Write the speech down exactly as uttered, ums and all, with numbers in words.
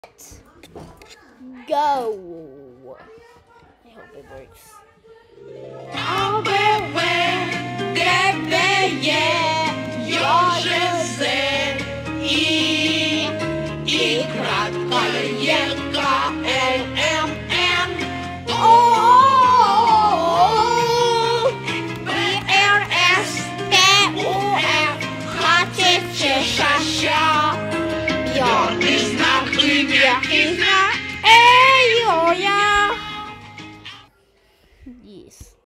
Go. I hope it works. I, I kratkое К, Л, М, Н, О, П, Р, С, Т, У, Ф, Х, Ч, Ч, Ш, Щ. Я не знаю, имя, имя.